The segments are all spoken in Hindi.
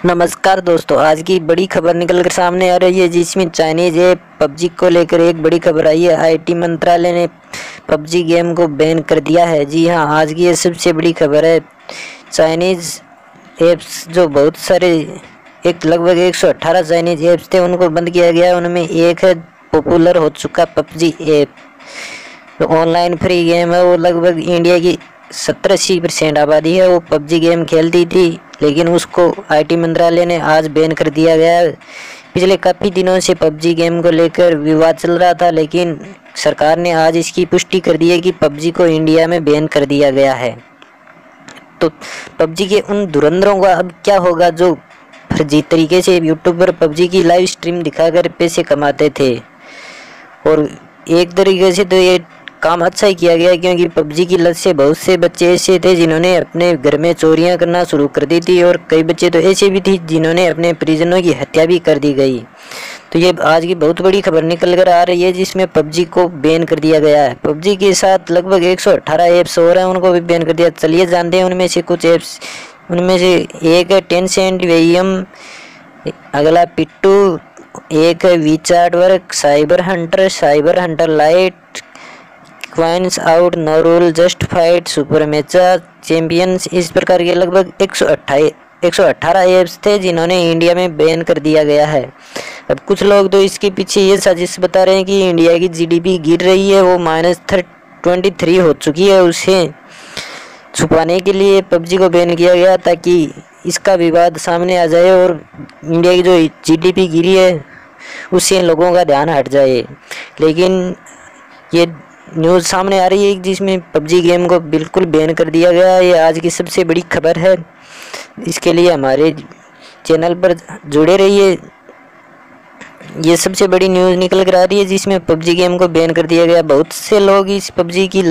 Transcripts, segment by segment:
नमस्कार दोस्तों, आज की बड़ी खबर निकल कर सामने आ रही है जिसमें चाइनीज ऐप पबजी को लेकर एक बड़ी खबर आई है। आईटी मंत्रालय ने पबजी गेम को बैन कर दिया है। जी हां, आज की ये सबसे बड़ी खबर है। चाइनीज ऐप्स जो बहुत सारे लगभग 118 चाइनीज ऐप्स थे उनको बंद किया गया है। उनमें एक है पॉपुलर हो चुका पबजी ऐप, तो ऑनलाइन फ्री गेम है। वो लगभग इंडिया की 70-80% आबादी है वो पबजी गेम खेलती थी, लेकिन उसको आईटी मंत्रालय ने आज बैन कर दिया गया है। पिछले काफ़ी दिनों से पबजी गेम को लेकर विवाद चल रहा था, लेकिन सरकार ने आज इसकी पुष्टि कर दी है कि पबजी को इंडिया में बैन कर दिया गया है। तो पबजी के उन धुरंधरों का अब क्या होगा जो फर्जी तरीके से यूट्यूब पर पबजी की लाइव स्ट्रीम दिखाकर पैसे कमाते थे। और एक तरीके से तो ये काम अच्छा ही किया गया, क्योंकि पबजी की लत से बहुत से बच्चे ऐसे थे जिन्होंने अपने घर में चोरियां करना शुरू कर दी थी, और कई बच्चे तो ऐसे भी थे जिन्होंने अपने परिजनों की हत्या भी कर दी गई। तो ये आज की बहुत बड़ी खबर निकल कर आ रही है जिसमें पबजी को बैन कर दिया गया है। पबजी के साथ लगभग 118 ऐप्स और हैं, उनको भी बैन कर दिया। चलिए जानते हैं उनमें से कुछ ऐप्स। उनमें से एक है टेंसेंट वेयम, अगला पिट्टू, एक है वीचार्ट वर्क, Cyber Hunter Lite, Coins Out, No Rule, Just Fight, Super Mecha, Champions. इस प्रकार के लगभग 118 ऐप्स थे जिन्होंने इंडिया में बैन कर दिया गया है। अब कुछ लोग तो इसके पीछे ये साजिश बता रहे हैं कि इंडिया की जीडीपी गिर रही है, वो -23 हो चुकी है। उसे छुपाने के लिए पबजी को बैन किया गया ताकि इसका विवाद सामने आ जाए और इंडिया की जो जीडीपी गिरी है उससे लोगों का ध्यान हट जाए। लेकिन ये न्यूज़ सामने आ रही है जिसमें पबजी गेम को बिल्कुल बैन कर दिया गया है। ये आज की सबसे बड़ी खबर है। इसके लिए हमारे चैनल पर जुड़े रहिए। ये सबसे बड़ी न्यूज़ निकल कर आ रही है जिसमें पबजी गेम को बैन कर दिया गया। बहुत से लोग इस पबजी की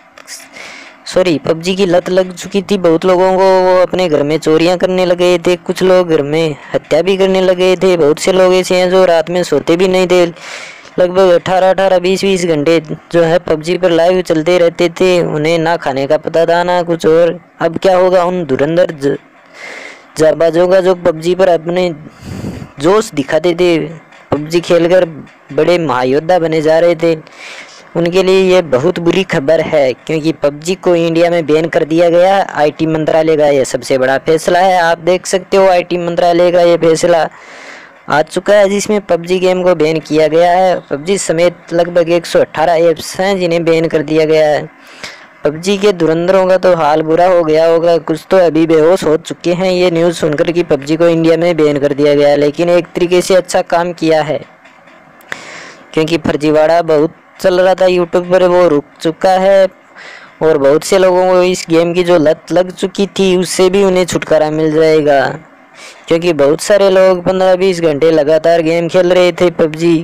लत लग चुकी थी बहुत लोगों को। वो अपने घर में चोरियां करने लगे थे, कुछ लोग घर में हत्या भी करने लगे थे। बहुत से लोग ऐसे हैं जो रात में सोते भी नहीं थे। लगभग 18 20 घंटे जो है पबजी पर लाइव चलते रहते थे। उन्हें ना खाने का पता था ना कुछ और। अब क्या होगा उन धुरंधर जाबाजों का जो पबजी पर अपने जोश दिखाते थे, पबजी खेलकर बड़े महायोद्धा बने जा रहे थे, उनके लिए ये बहुत बुरी खबर है, क्योंकि पबजी को इंडिया में बैन कर दिया गया। आईटी मंत्रालय का ये सबसे बड़ा फैसला है। आप देख सकते हो आईटी मंत्रालय का ये फैसला आ चुका है जिसमें पबजी गेम को बैन किया गया है। पबजी समेत लगभग 118 ऐप्स हैं जिन्हें बैन कर दिया गया है। पबजी के धुरंधरों का तो हाल बुरा हो गया होगा, कुछ तो अभी बेहोश हो चुके हैं ये न्यूज़ सुनकर कि पबजी को इंडिया में बैन कर दिया गया है। लेकिन एक तरीके से अच्छा काम किया है, क्योंकि फर्जीवाड़ा बहुत चल रहा था यूट्यूब पर, वो रुक चुका है। और बहुत से लोगों को इस गेम की जो लत लग चुकी थी उससे भी उन्हें छुटकारा मिल जाएगा, क्योंकि बहुत सारे लोग 15-20 घंटे लगातार गेम खेल रहे थे पबजी।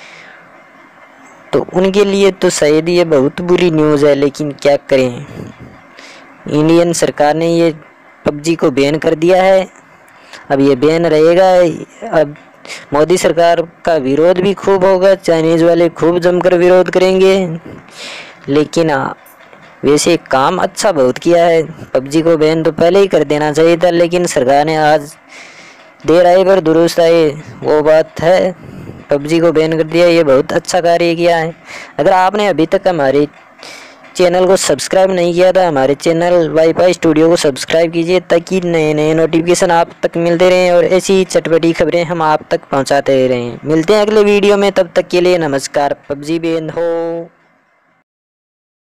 तो उनके लिए तो शायद ये बहुत बुरी न्यूज़ है, लेकिन क्या करें, इंडियन सरकार ने ये पबजी को बैन कर दिया है। अब ये बैन रहेगा। अब मोदी सरकार का विरोध भी खूब होगा, चाइनीज़ वाले खूब जमकर विरोध करेंगे। लेकिन वैसे काम अच्छा बहुत किया है। पबजी को बैन तो पहले ही कर देना चाहिए था, लेकिन सरकार ने आज देर आए पर दुरुस्त आए, वो बात है। पबजी को बैन कर दिया, ये बहुत अच्छा कार्य किया है। अगर आपने अभी तक हमारे चैनल को सब्सक्राइब नहीं किया था, हमारे चैनल वाईफाई स्टूडियो को सब्सक्राइब कीजिए ताकि नए नए नोटिफिकेशन आप तक मिलते रहें और ऐसी चटपटी खबरें हम आप तक पहुंचाते रहें। मिलते हैं अगले वीडियो में, तब तक के लिए नमस्कार। पबजी बैन हो।